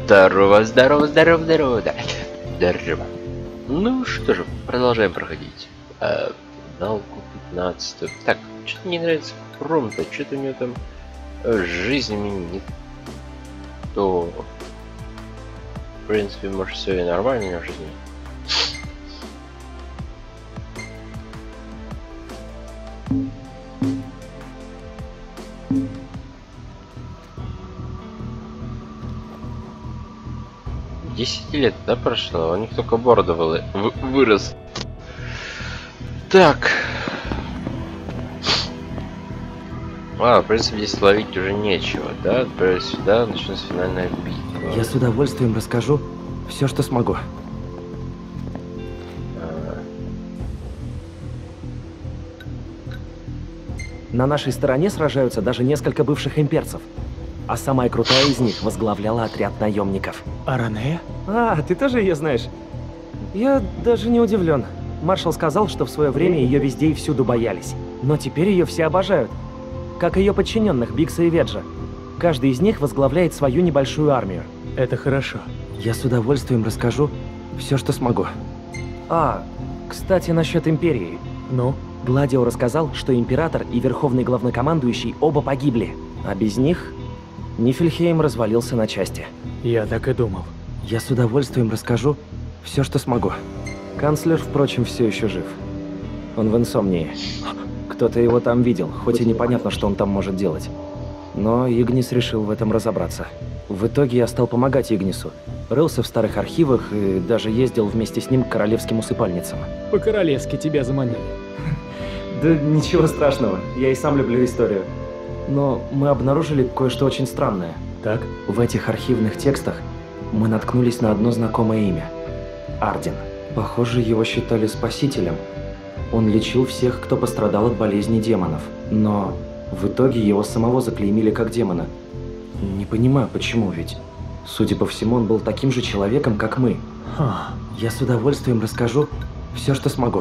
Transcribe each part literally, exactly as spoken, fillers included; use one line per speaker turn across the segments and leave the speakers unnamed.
Здорово, здорово, здорово, здорово, да. Здорово. Ну что же, продолжаем проходить. А, финалку пятнадцатую. Так, что-то не нравится Пром-то, что-то у него там жизнь не то. В принципе, может, все и нормально у него в жизни. десять лет, да, прошло? У них только борода вы вырос. Так. А, в принципе, здесь ловить уже нечего, да? Отправить сюда, начнется финальная битва.
Я с удовольствием расскажу все, что смогу.
А...
На нашей стороне сражаются даже несколько бывших имперцев. А самая крутая из них возглавляла отряд наемников.
Аранея?
А, ты тоже ее знаешь? Я даже не удивлен. Маршал сказал, что в свое время ее везде и всюду боялись. Но теперь ее все обожают. Как ее подчиненных Бикса и Веджа. Каждый из них возглавляет свою небольшую армию.
Это хорошо.
Я с удовольствием расскажу все, что смогу. А, кстати, насчет Империи.
Ну?
Гладио рассказал, что Император и Верховный Главнокомандующий оба погибли. А без них Нифельхейм развалился на части.
Я так и думал.
Я с удовольствием расскажу все, что смогу. Канцлер, впрочем, все еще жив. Он в инсомнии. Кто-то его там видел, хоть и непонятно, что он там может делать. Но Игнис решил в этом разобраться. В итоге я стал помогать Игнису. Рылся в старых архивах и даже ездил вместе с ним к королевским усыпальницам.
По-королевски тебя заманили.
Да ничего страшного, я и сам люблю историю. Но мы обнаружили кое-что очень странное.
Так?
В этих архивных текстах мы наткнулись на одно знакомое имя. Ардин. Похоже, его считали спасителем. Он лечил всех, кто пострадал от болезни демонов. Но в итоге его самого заклеймили как демона. Не понимаю, почему, ведь, судя по всему, он был таким же человеком, как мы.
Ха.
Я с удовольствием расскажу все, что смогу.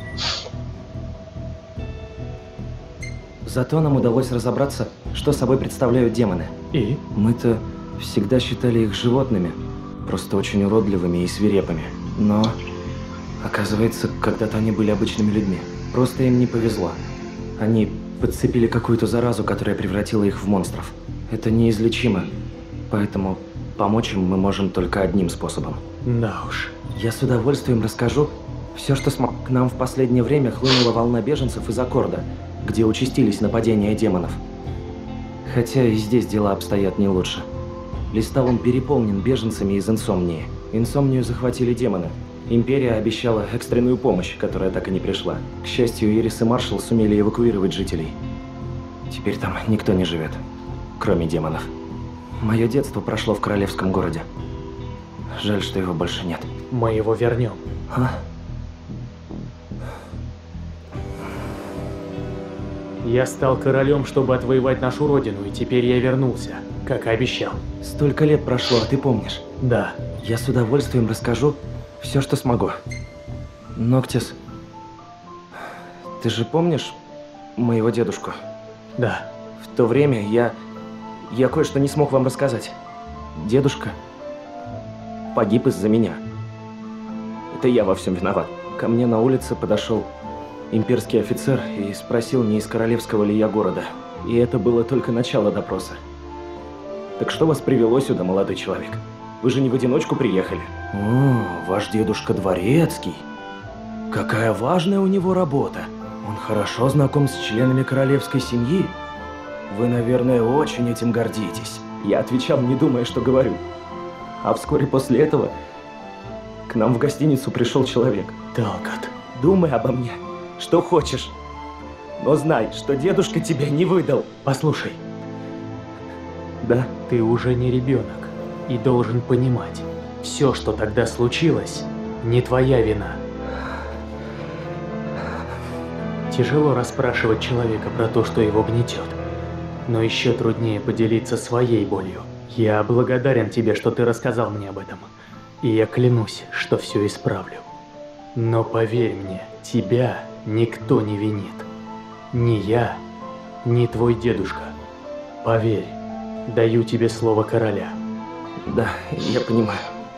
Зато нам удалось разобраться, что собой представляют демоны.
И?
Мы-то всегда считали их животными, просто очень уродливыми и свирепыми. Но, оказывается, когда-то они были обычными людьми. Просто им не повезло. Они подцепили какую-то заразу, которая превратила их в монстров. Это неизлечимо, поэтому помочь им мы можем только одним способом.
Да уж.
Я с удовольствием расскажу все, что смог. К нам в последнее время хлынула волна беженцев из Аккорда, где участились нападения демонов. Хотя и здесь дела обстоят не лучше. Листал он переполнен беженцами из Инсомнии. Инсомнию захватили демоны. Империя обещала экстренную помощь, которая так и не пришла. К счастью, Ирис и Маршал сумели эвакуировать жителей. Теперь там никто не живет, кроме демонов. Мое детство прошло в королевском городе. Жаль, что его больше нет.
Мы его вернем.
А?
Я стал королем, чтобы отвоевать нашу родину, и теперь я вернулся, как и обещал.
Столько лет прошло, а ты помнишь?
Да.
Я с удовольствием расскажу все, что смогу. Ноктис, ты же помнишь моего дедушку?
Да.
В то время я... я кое-что не смог вам рассказать. Дедушка погиб из-за меня. Это я во всем виноват. Ко мне на улице подошел имперский офицер и спросил, не из королевского ли я города. И это было только начало допроса. Так что вас привело сюда, молодой человек? Вы же не в одиночку приехали. О, ваш дедушка дворецкий. Какая важная у него работа. Он хорошо знаком с членами королевской семьи. Вы, наверное, очень этим гордитесь. Я отвечал, не думая, что говорю. А вскоре после этого к нам в гостиницу пришел человек.
Талкат.
Думай обо мне, что хочешь. Но знай, что дедушка тебя не выдал.
Послушай.
Да?
Ты уже не ребенок и должен понимать, все, что тогда случилось, не твоя вина. Тяжело расспрашивать человека про то, что его гнетет. Но еще труднее поделиться своей болью. Я благодарен тебе, что ты рассказал мне об этом. И я клянусь, что все исправлю. Но поверь мне, тебя никто не винит. Ни я, ни твой дедушка. Поверь, даю тебе слово короля.
Да, я понимаю.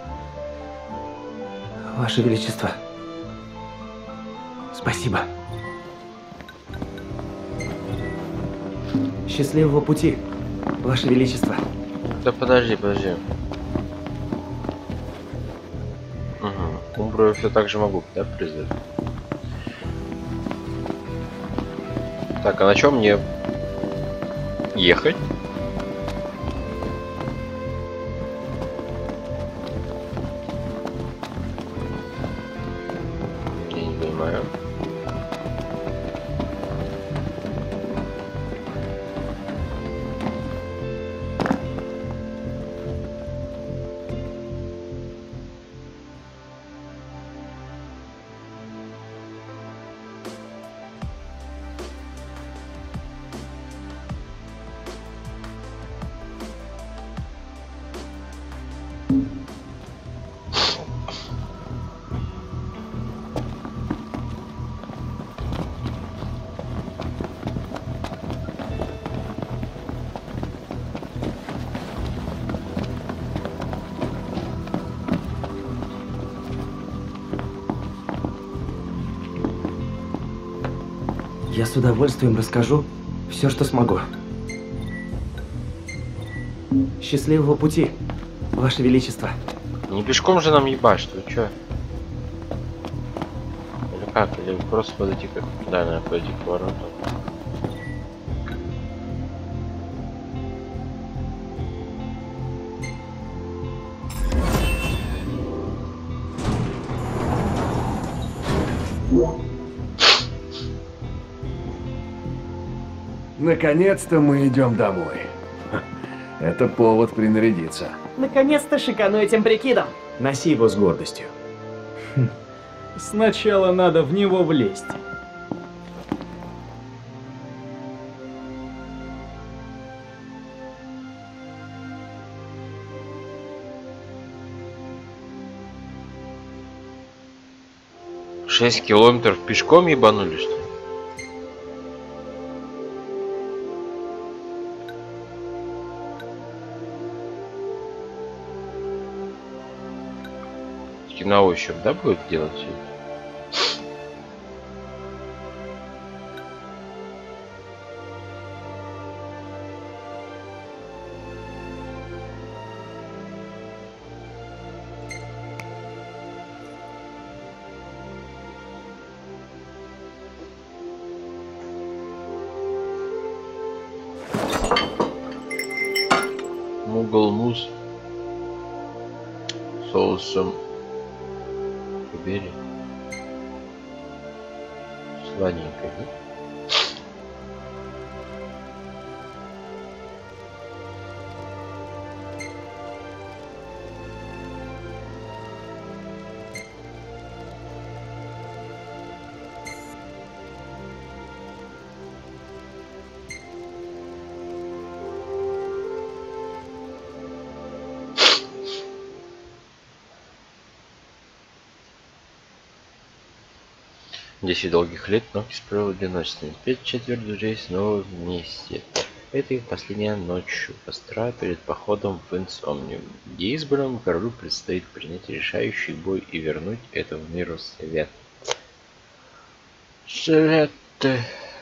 Ваше Величество. Спасибо. Счастливого пути, Ваше Величество.
Да подожди, подожди. Угу. Умбру я все так же могу, да, призвать? Так, а на чем мне ехать? Я не понимаю.
Я с удовольствием расскажу все, что смогу. Счастливого пути, Ваше Величество.
Не пешком же нам ебашь, вы чё? Или как? Или просто подойти как... Да, надо подойти к воротам.
Наконец-то мы идем домой. Это повод принарядиться.
Наконец-то шикану этим прикидом.
Носи его с гордостью.
Сначала надо в него влезть.
Шесть километров пешком ебанули, что ли? На ощупь, да, будет делать все это? Мугл мус соусом бери. Сладенько, да? Десять долгих лет ногти справедливостью. Пять четверть друзей снова вместе. Это их последняя ночь у костра перед походом в Инсомниум, где избранному королю предстоит принять решающий бой и вернуть этому миру свет. Советы.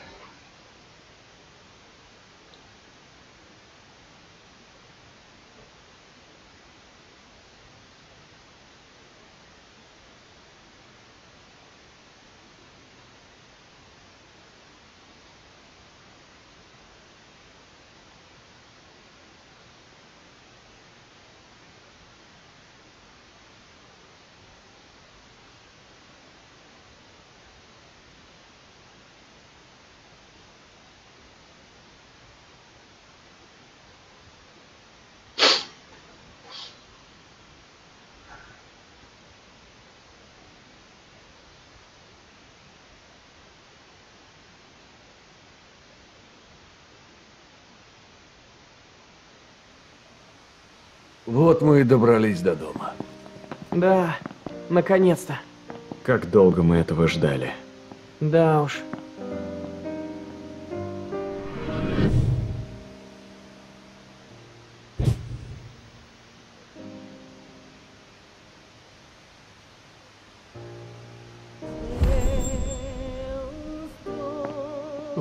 Вот мы и добрались до дома.
Да, наконец-то.
Как долго мы этого ждали.
Да уж.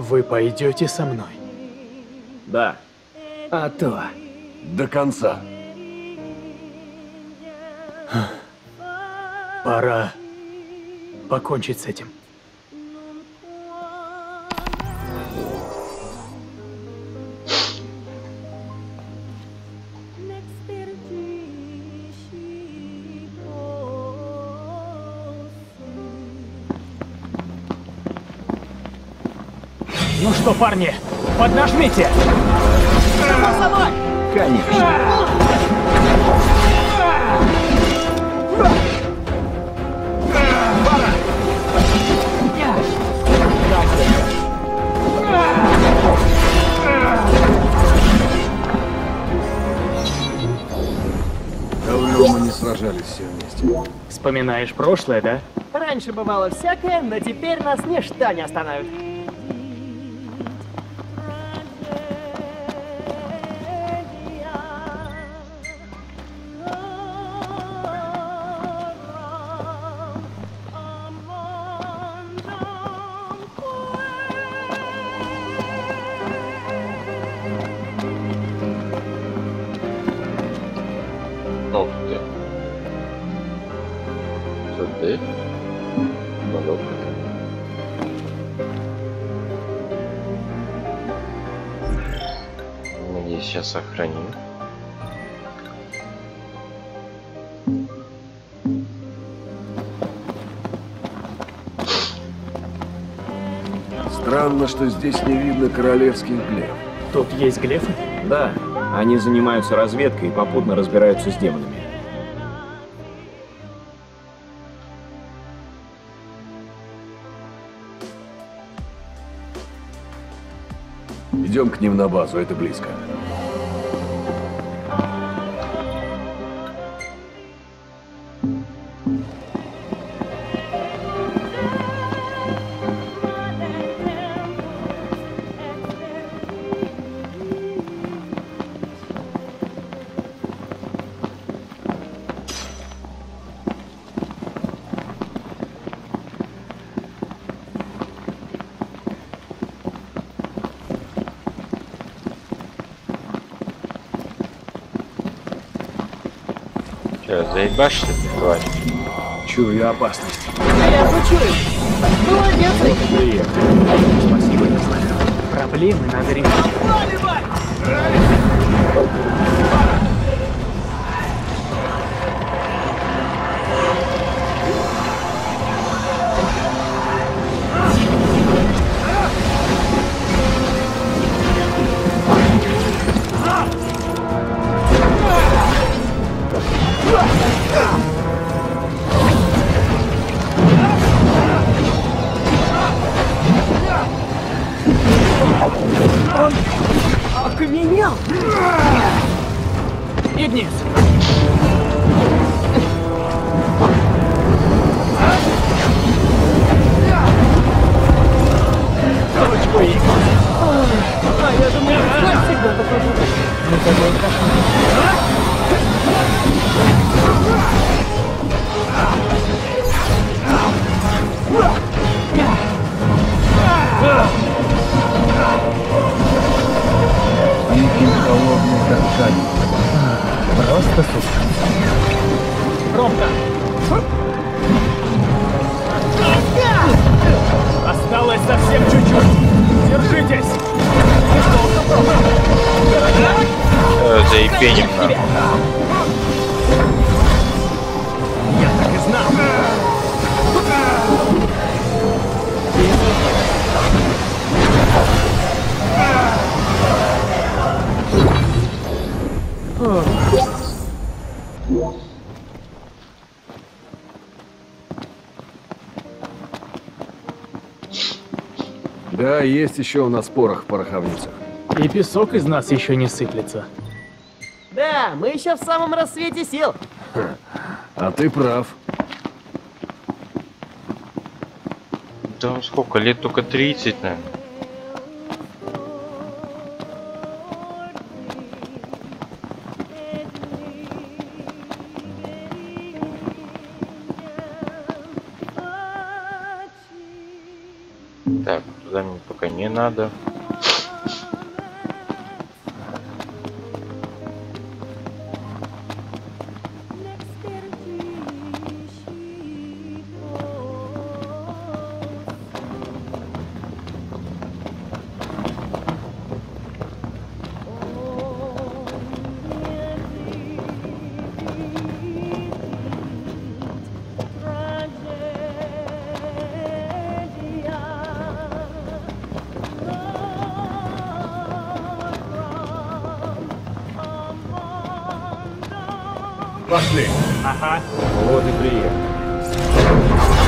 Вы пойдете со мной?
Да.
А то.
До конца.
Пора покончить с этим. Ну что, парни, поднажмите!
Само собой!
Конечно.
Давно мы не сражались все вместе.
Вспоминаешь прошлое, да?
Раньше бывало всякое, но теперь нас ничто не остановит.
Ух ты. Туды. Ну-ка. Надеюсь, сейчас сохраним.
Странно, что здесь не видно королевских глеф.
Тут есть глефы?
Да. Они занимаются разведкой и попутно разбираются с демонами.
Идем к ним на базу, это близко.
Че, заебашь, что ли, тварь?
Чую опасность.
Я почую. Молодец, Рик.
Приехали. Спасибо, не знаю.
Проблемы надо решить.
Окаменел!
Игнис! Точку Игнис!
А я думаю, что всегда такой будет. Ну, такой кошмар.
Викинг холодный, как камень.
Просто супер. Ромка! Осталось совсем чуть-чуть. Держитесь!
Э, заебеним нам.
Я так и знал!
Да, есть еще у нас порох в пороховницах.
И песок из нас еще не сыплется.
Да, мы еще в самом рассвете сил.
А ты прав.
Да сколько лет, только тридцать, наверное. Так, Туда мне пока не надо.
Пошли.
Ага.
Вот и приехали.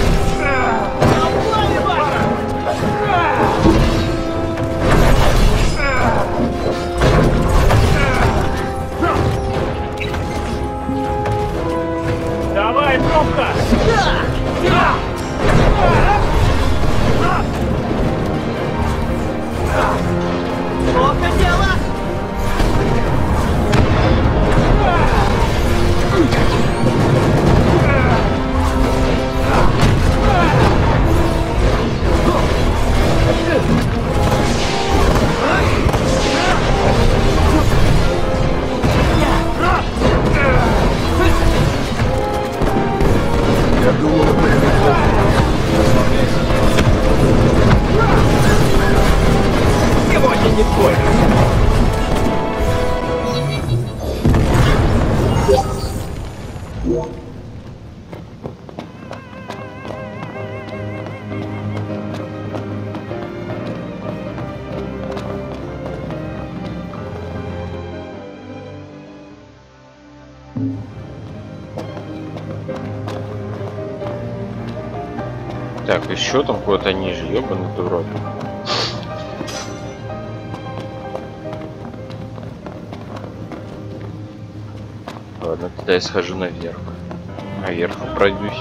Давай, пробка!
Плохо дело!
Я думал, мы
Сегодня не твой.
Так, еще там куда-то ниже, ёбаный ты в рот. Ладно, тогда я схожу наверх. Наверх пройдусь.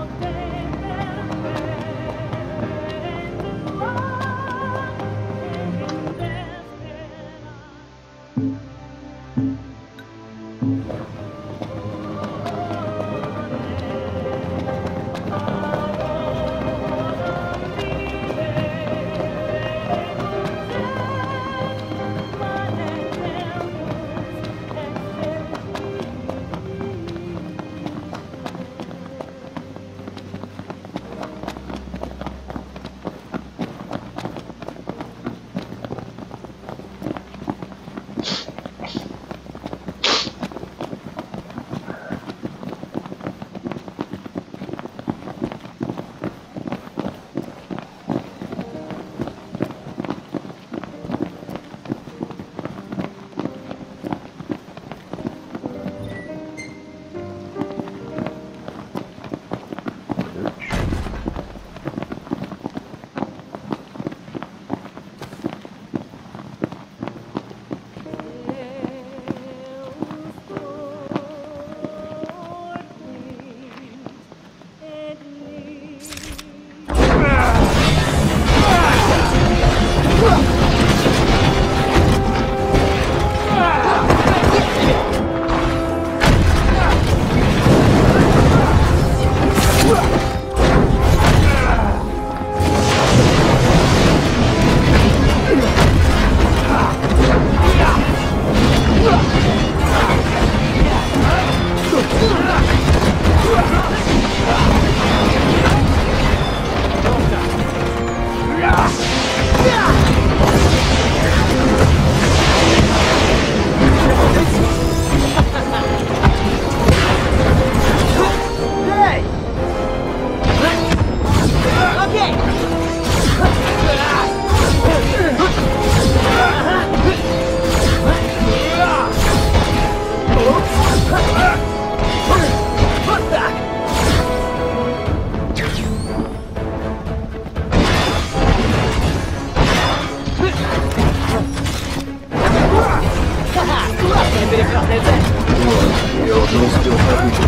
Я уже успел подумать.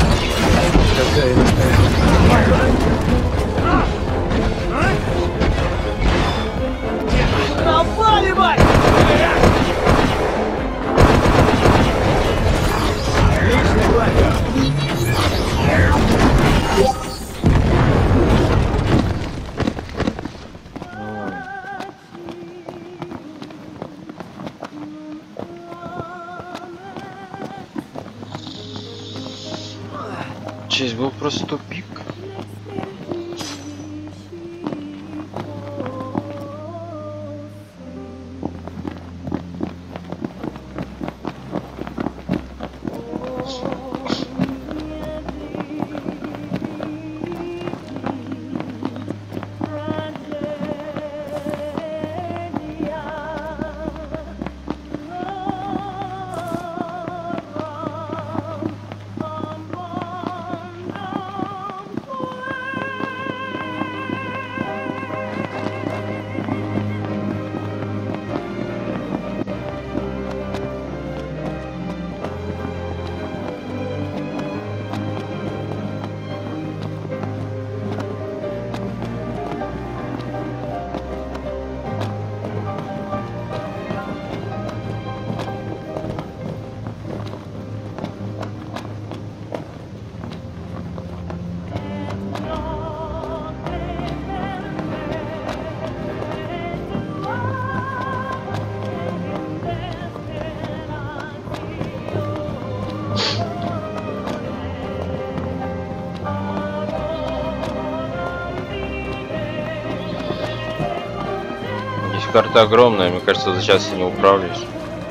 Какая
Проваливай! Отличный лагерь!
Здесь был просто тупик. Карта огромная, мне кажется, за час я не управлюсь.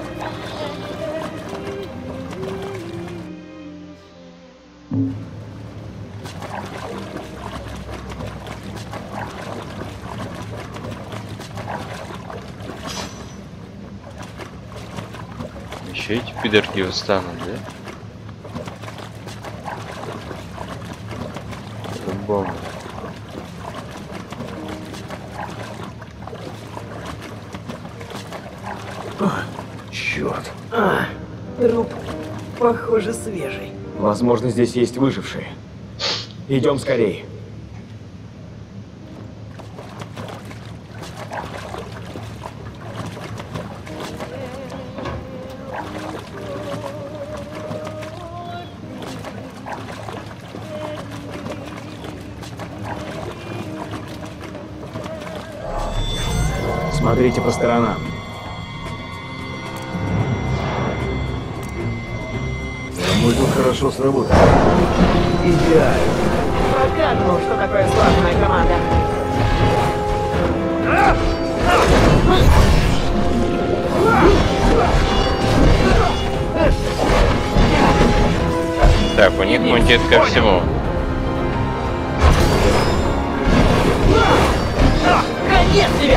Еще эти пидорки восстанут, да? По-любому.
Черт.
А, труп, похоже, свежий.
Возможно, здесь есть выжившие. Идем скорей. Смотрите по сторонам.
Мы тут хорошо сработали.
Идеально. Показывал, что такое слаженная команда.
Так, у них иммунитет ко всему.
Конец тебя!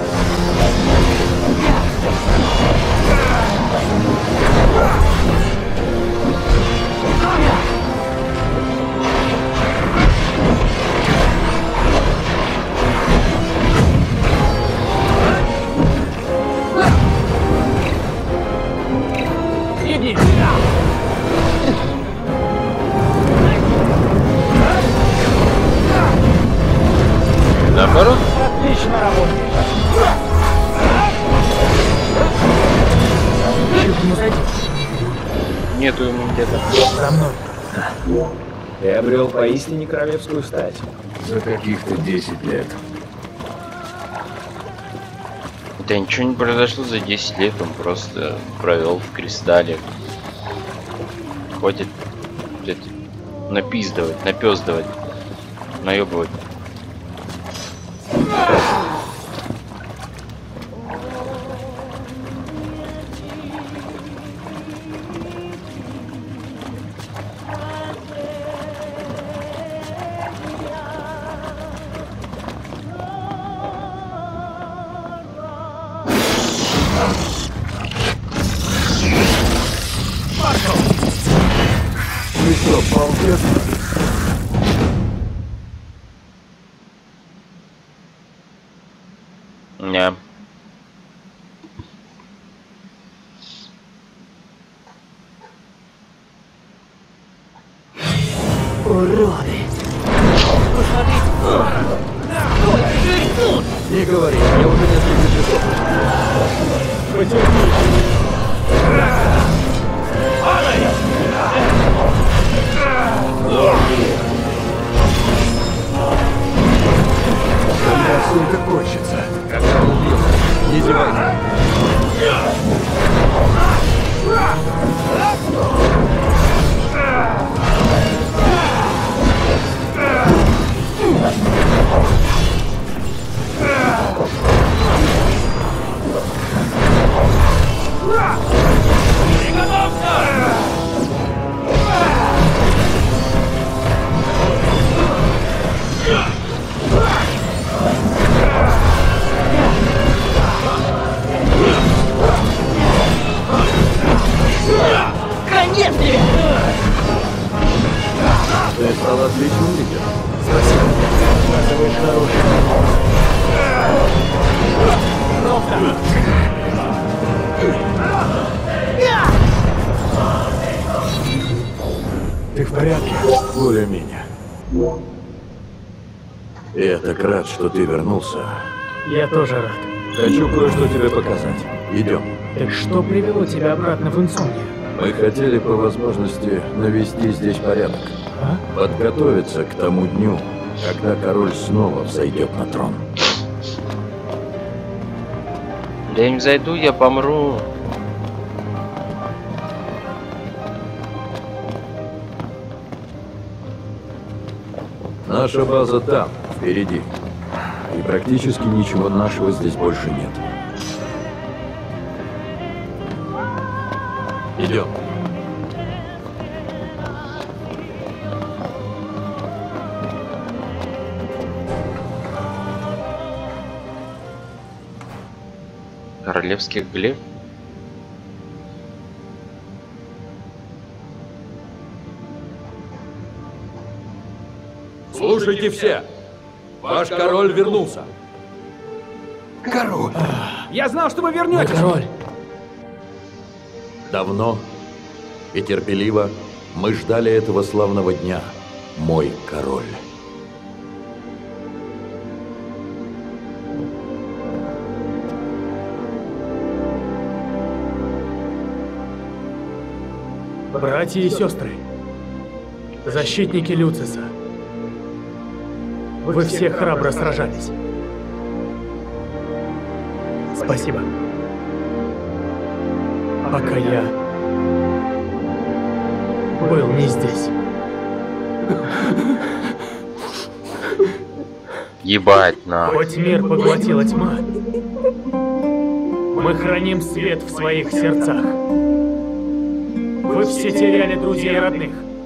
Иди сюда!
Наоборот?
Отлично работаешь! Чуть не задел.
Нету иммунитета.
За мной.
Ты обрел поистине королевскую стать.
За каких-то десять лет.
Да ничего не произошло за десять лет, он просто провел в кристалле. Хватит блядь, напиздывать, напездывать, наебывать.
Ну что, ползет?
Не.
Уроды! Посмотрите!
Не говори, я уже несколько часов.
Потерпи.
Когда все это кончится? Когда убьем? Не зевай. Стало отлично выглядит.
Спасибо. Оказываешь хороший.
Ты в порядке? Более-менее. Я так рад, что ты вернулся.
Я тоже рад.
Хочу кое-что тебе показать. Идем.
Так что привело тебя обратно в Инсомнию?
Мы хотели по возможности навести здесь порядок.
А?
Подготовиться к тому дню, когда король снова взойдет на трон.
Я им зайду, я помру.
Наша база там, впереди. И практически ничего нашего здесь больше нет. Идем.
Королевский глеф.
Слушайте все! Ваш король вернулся!
Король! Я знал, что вы вернетесь!
Король!
Давно и терпеливо мы ждали этого славного дня, мой король.
Братья и сестры, защитники Люциса, вы все храбро сражались. Спасибо. Пока я был не здесь.
Ебать на.
Хоть мир поглотила тьма, мы храним свет в своих сердцах. Вы все теряли друзей и родных.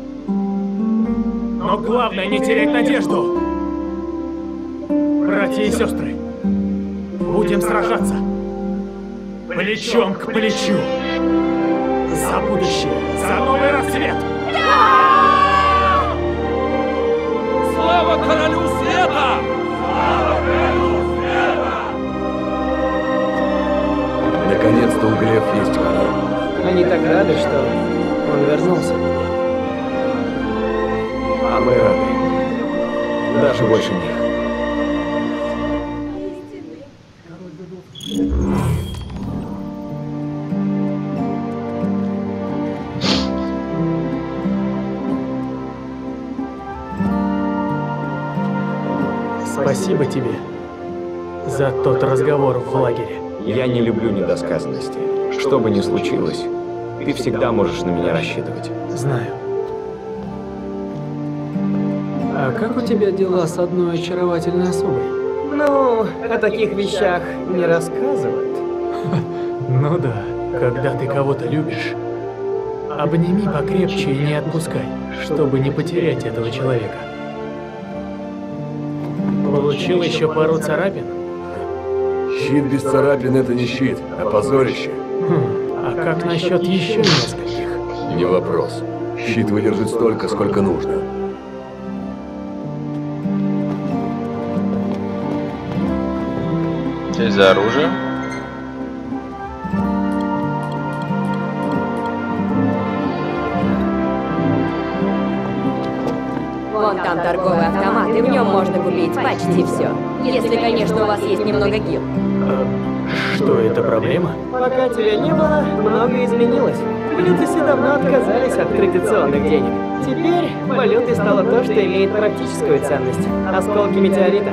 Но главное не терять надежду. Братья и сестры, будем сражаться. Плечом к плечу. За будущее, за новый рассвет.
Слава королю света! Слава королю света! Наконец-то у Глеф есть король.
Они так рады, что он вернулся.
А мы рады. Даже больше них.
Спасибо тебе за тот разговор в лагере.
Я не люблю недосказанности. Что бы ни случилось, ты всегда можешь на меня рассчитывать.
Знаю.
А как у тебя дела с одной очаровательной особой? Ну, о таких вещах не рассказывают.
Ну да, когда ты кого-то любишь, обними покрепче и не отпускай, чтобы не потерять этого человека. Получил еще пару царапин?
Щит без царапин — это не щит, а позорище.
Хм, а как насчет еще нескольких?
Не вопрос. Щит выдержит столько, сколько нужно.
Ты за оружие?
Вон там торговый автомат, и в нем можно купить почти все. Если, конечно, у вас есть немного гил.
А, что, это проблема?
Пока тебя не было, многое изменилось. В Люцисе давно отказались от традиционных денег. Теперь валютой стало то, что имеет практическую ценность. Осколки метеорита.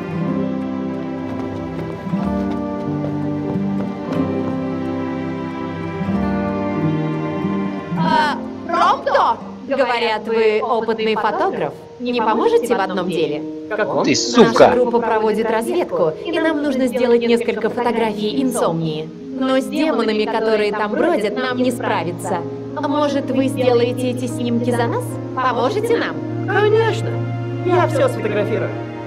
А, Ромто! Говорят, вы опытный фотограф. Не поможете в одном деле?
В каком?
Ты
Наша
сука!
группа проводит разведку, и нам нужно сделать несколько фотографий инсомнии. Но с демонами, которые там бродят, нам не справиться. Может, вы сделаете эти снимки за нас? Поможете нам?
Конечно. Я все сфотографирую.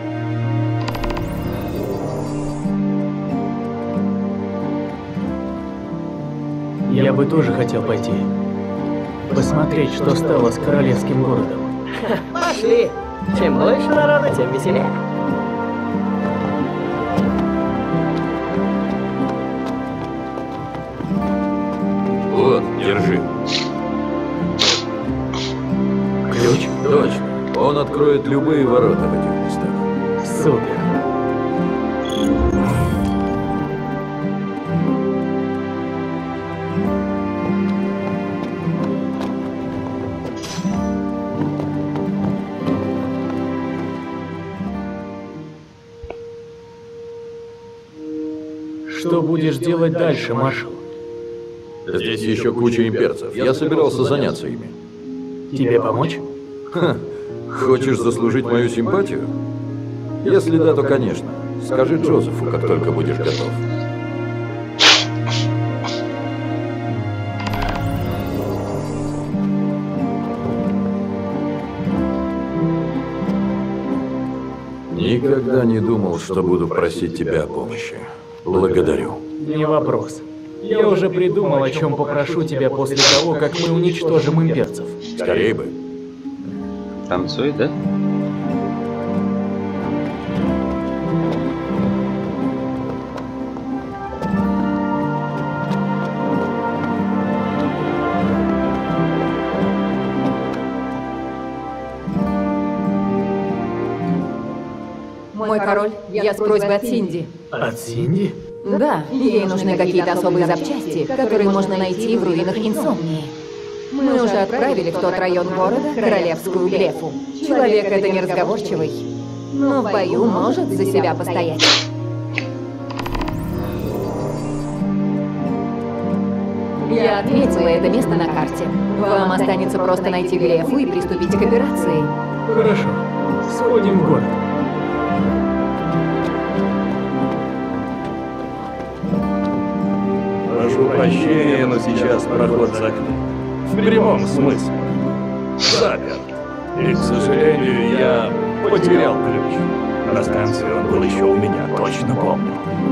Я бы тоже хотел пойти. Посмотреть, что стало с королевским городом.
пошли. Чем больше народа, тем веселее.
Вот, держи.
Ключ?
Точно. Он откроет любые ворота в этих местах.
Супер. Что будешь делать дальше, маршал?
Здесь еще куча имперцев. Я собирался заняться ими.
Тебе помочь?
Ха. Хочешь заслужить мою симпатию? Если да, то конечно. Скажи Джозефу, как только будешь готов. Никогда не думал, что буду просить тебя о помощи. Благодарю.
Не вопрос. Я уже придумал, о чем попрошу тебя после того, как мы уничтожим имперцев.
Скорей бы.
Танцуй, да?
Мой король, я с просьбой от Синди.
От Синди?
Да, ей нужны какие-то особые запчасти, которые можно найти в руинах Инсомнии. Мы уже отправили в тот район города королевскую глефу. Человек это неразговорчивый, но в бою может за себя постоять. Я отметила это место на карте. Вам останется просто найти глефу и приступить к операции.
Хорошо. Сходим в город.
Прошу прощения, но сейчас проход закрыт. В прямом смысле. Заперт. И, к сожалению, я потерял ключ. На станции он был еще у меня, точно помню.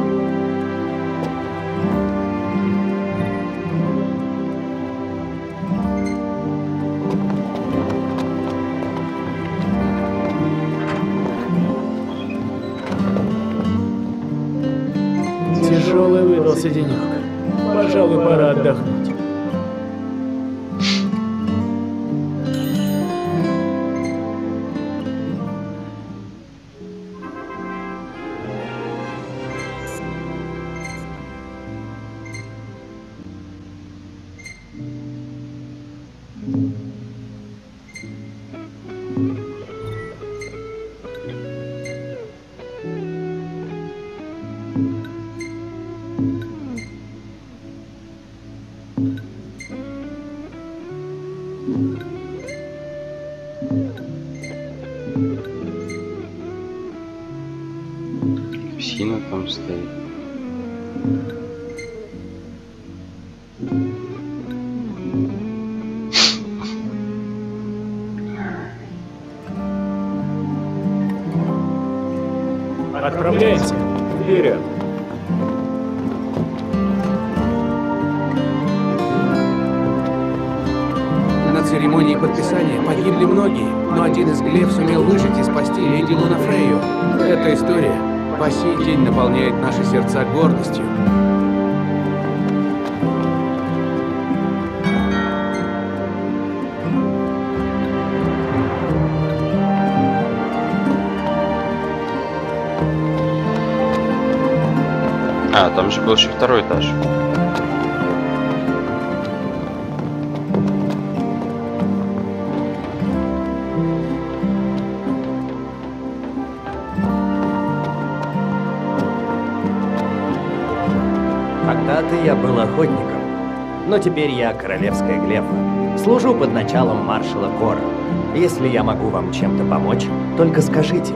Тяжелый выдался денек. Пожалуй, пора отдохнуть.
Псина там стоит.
Отправляемся.
Вперед.
На церемонии подписания погибли многие, но один из глеф сумел выжить и спасти леди Лунафрейю. Эта история по сей день наполняет наши сердца гордостью.
А, там же был еще второй этаж.
Когда-то я был охотником, но теперь я королевская глефа. Служу под началом маршала Кора. Если я могу вам чем-то помочь, только скажите.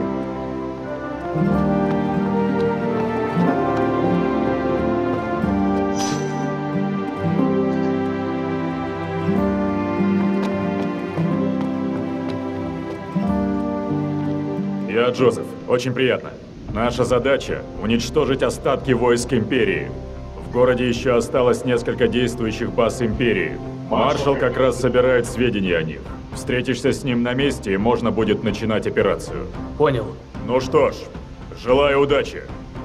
Я Джозеф. Очень приятно. Наша задача — уничтожить остатки войск Империи. В городе еще осталось несколько действующих баз Империи. Маршал как раз собирает сведения о них. Встретишься с ним на месте, и можно будет начинать операцию.
Понял.
Ну что ж, желаю удачи.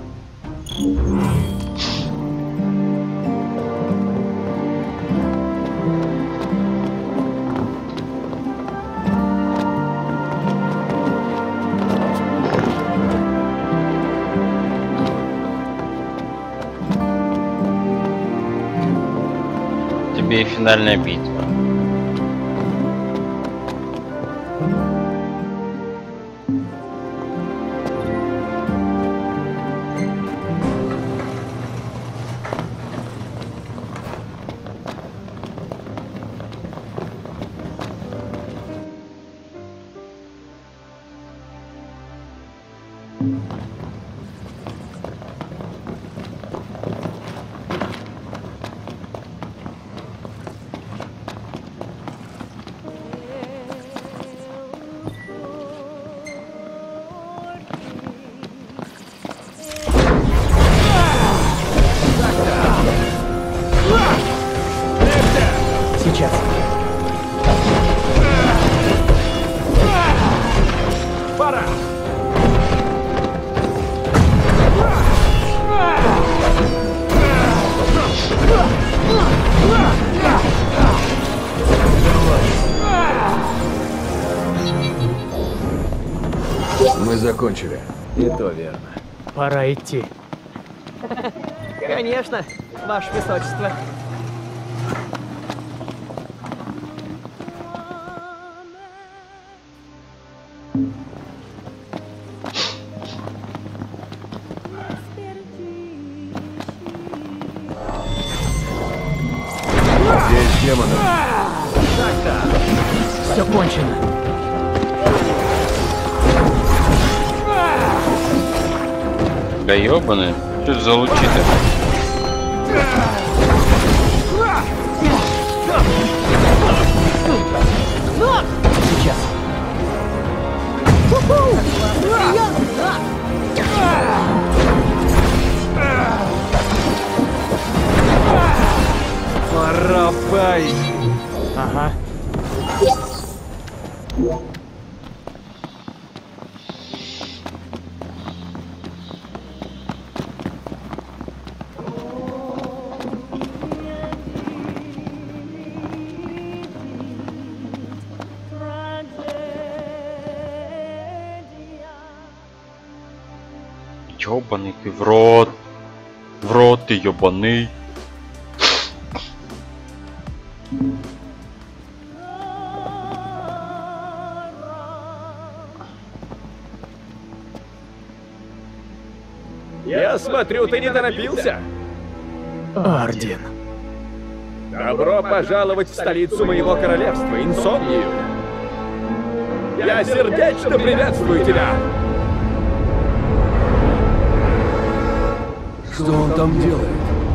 Тебе и финальная битва.
Сейчас.
Пора!
Мы закончили.
И то верно.
Пора идти.
Конечно, ваше высочество.
Здесь демоны.
Все кончено.
Да ёбаный, что за лучи-то?
Сейчас.
Пора, бай!
Ага.
Ёбаный ты в рот. В рот ты ёбаный.
Я смотрю, ты не торопился.
Ардин.
Добро пожаловать в столицу моего королевства, Инсомнию. Я сердечно приветствую тебя.
Что он там делает?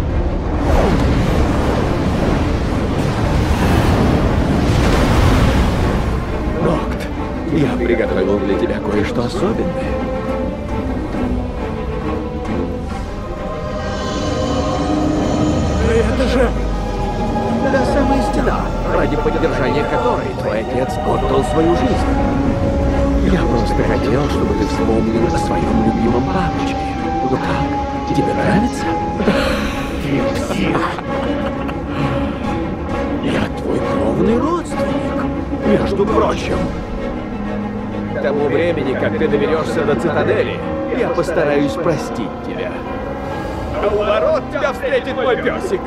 Нокт, я приготовил для тебя кое-что особенное. Это же та самая стена, ради поддержания которой твой отец отдал свою жизнь. Я просто хотел, чтобы ты вспомнил о своем любимом папочке. Ну как, тебе нравится? Я твой кровный родственник, между прочим. К тому времени, как ты доберешься до цитадели, я постараюсь простить тебя. А у ворот тебя встретит мой песик.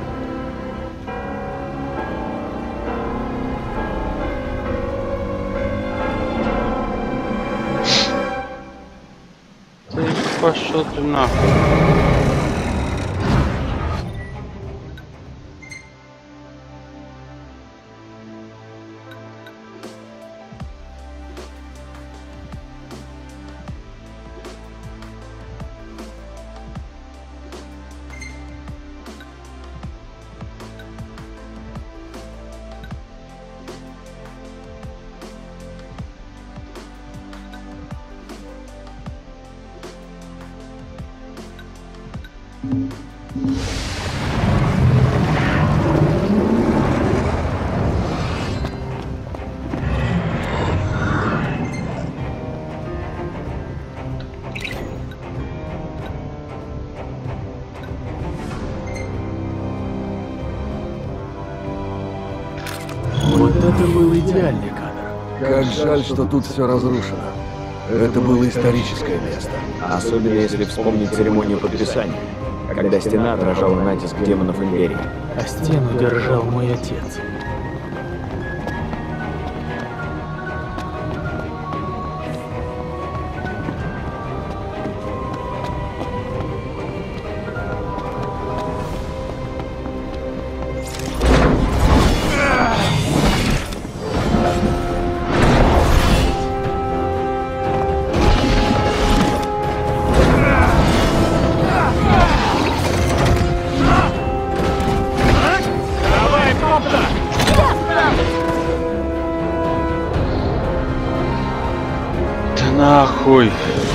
Пошел ты нахуй.
идеальный кадр.
Как жаль, что тут все разрушено. Это было историческое место.
Особенно если вспомнить церемонию подписания, когда стена отражала натиск демонов Империи.
А стену держал мой отец.
Нахуй.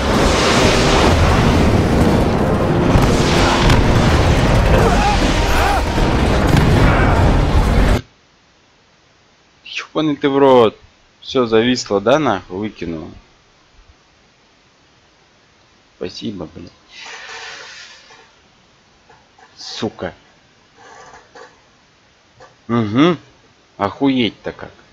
Ёбаный ты в рот. Все зависло, да, нахуй? Выкинул. Спасибо, блин. Сука. Угу. Охуеть-то как.